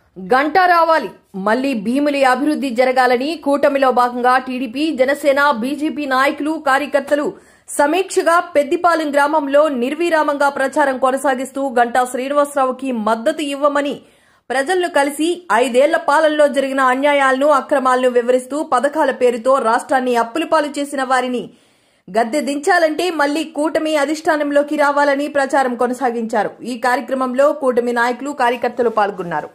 గంటా రావాలి మళ్లీ భీమిలి అభివృద్ధి జరగాలని కూటమిలో భాగంగా టీడీపీ, జనసేన, బీజేపీ నాయకులు, కార్యకర్తలు సమీక్షగా పెద్దిపాలెం గ్రామంలో నిర్విరామంగా ప్రచారం కొనసాగిస్తూ గంటా శ్రీనివాసరావుకి మద్దతు ఇవ్వమని ప్రజలను కలిసి 5 ఏళ్ల పాలనలో జరిగిన అన్యాయాలను, అక్రమాలను వివరిస్తూ పథకాల పేరుతో రాష్ట్రాన్ని అప్పులపాలు చేసిన వారిని గద్దె దించాలంటే మళ్లీ కూటమి అధిష్టానంలోకి రావాలని ప్రచారం కొనసాగించారు. ఈ కార్యక్రమంలో కూటమి నాయకులు, కార్యకర్తలు పాల్గొన్నారు.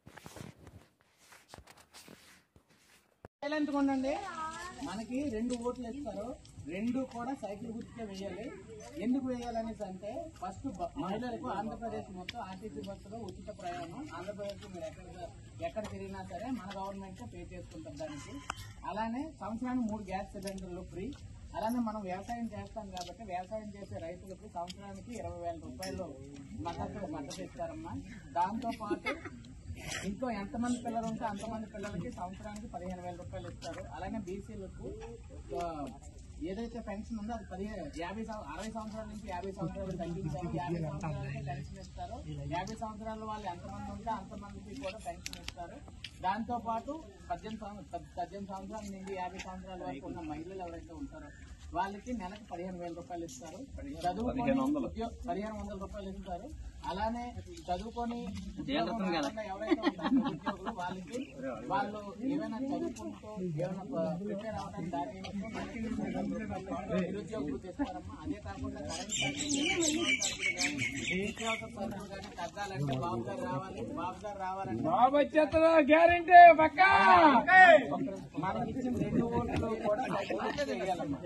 మనకి 2 ఓట్లు ఇస్తారు, 2 కూడా సైకిల్ గుర్తుకే వేయాలి. ఎందుకు వేయాలనేసి అంటే ఫస్ట్ మహిళలకు ఆంధ్రప్రదేశ్ మొత్తం ఆర్టీసీ బస్సులో ఉచిత ప్రయాణం. ఆంధ్రప్రదేశ్ మీరు ఎక్కడ తిరిగినా సరే మన గవర్నమెంట్ పే చేసుకుంటాం దానికి. అలానే సంవత్సరానికి 3 గ్యాస్ సిలిండర్లు ఫ్రీ. అలానే మనం వ్యవసాయం చేస్తాం కాబట్టి వ్యవసాయం చేసే రైతులకు సంవత్సరానికి 20,000 రూపాయలు మద్దతు ఇస్తారమ్మా. దాంతో పాటు ఇంట్లో ఎంతమంది పిల్లలు ఉంటే అంతమంది పిల్లలకి సంవత్సరానికి 15,000 రూపాయలు ఇస్తారు. అలానే బీసీలకు ఏదైతే పెన్షన్ ఉందో అది 60 సంవత్సరాల నుంచి 50 సంవత్సరాలు తగ్గించారు. 50 సంవత్సరాలకి పెన్షన్ ఇస్తారు. 50 సంవత్సరాల వాళ్ళు ఎంతమంది ఉంటే అంతమందికి కూడా పెన్షన్ ఇస్తారు. దాంతో పాటు 18 సంవత్సరాల నుండి 50 సంవత్సరాల వరకు ఉన్న మహిళలు ఎవరైతే ఉంటారో వాళ్ళకి నెలకు 15,000 రూపాయలు ఇస్తారు. చదువుకొని 1,500 రూపాయలు ఇస్తారు. అలానే చదువుకొని ఎవరైతే ఉంటారో ఉద్యోగులు వాళ్ళకి వాళ్ళు ఏమైనా చదువుకుంటూ ఏమైనా ప్రిపేర్ అవడానికి దారి నిరుద్యోగులు చేస్తారమ్మా. అదే కాకుండా కరెంట్ నిత్యావసర సరుకులు కానీ తగ్గాలంటే బాబు గారు రావాలంటే గ్యారంటీ పక్కా మనకి ఇచ్చిన 2 ఓట్లు కూడా సైకిల్ వేయాలమ్మా.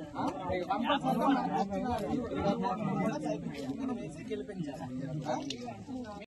కంపల్సరీగా మన కూడా సైకిల్ వేసి గెలిపించాలి.